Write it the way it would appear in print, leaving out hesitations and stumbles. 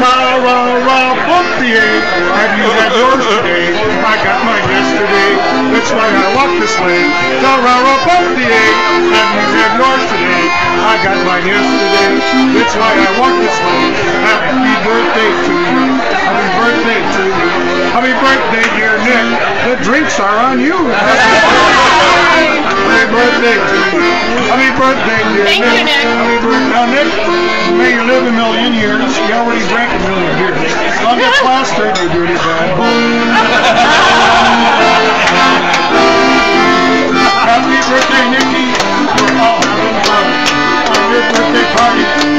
Bumpy. Have you had yours today? I got mine yesterday. That's why I walk this way. Bumpy. Have you had yours today? I got mine yesterday. That's why I walk this way. Happy birthday to you. Happy birthday to you. Happy birthday, dear Nick. The drinks are on you. Happy birthday to you. Happy birthday, dear Nick. Thank you, Nick. Happy birthday. Now, Nick, may you live a million years. You already drank a million beers. Don't get plastered, you dirty bad boy. Happy birthday, Nicky. We're all having fun on your birthday party.